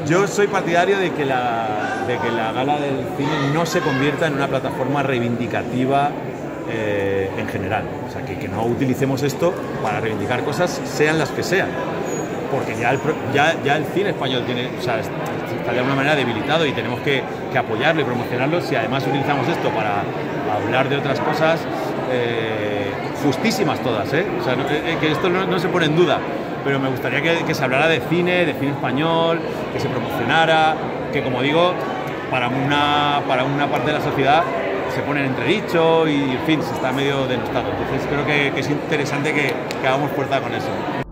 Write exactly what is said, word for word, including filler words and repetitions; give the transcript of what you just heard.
Yo soy partidario de que, la, de que la Gala del Cine no se convierta en una plataforma reivindicativa eh, en general. O sea, que, que no utilicemos esto para reivindicar cosas, sean las que sean. Porque ya el, ya, ya el cine español tiene, o sea, está de alguna manera debilitado y tenemos que, que apoyarlo y promocionarlo. Si además utilizamos esto para hablar de otras cosas, eh, justísimas todas, ¿eh? O sea, no, eh, que esto no, no se pone en duda. Pero me gustaría que, que se hablara de cine, de cine español, que se promocionara, que como digo, para una, para una parte de la sociedad se pone en entredicho y, en fin, se está medio denostado. Entonces creo que, que es interesante que, que hagamos fuerza con eso.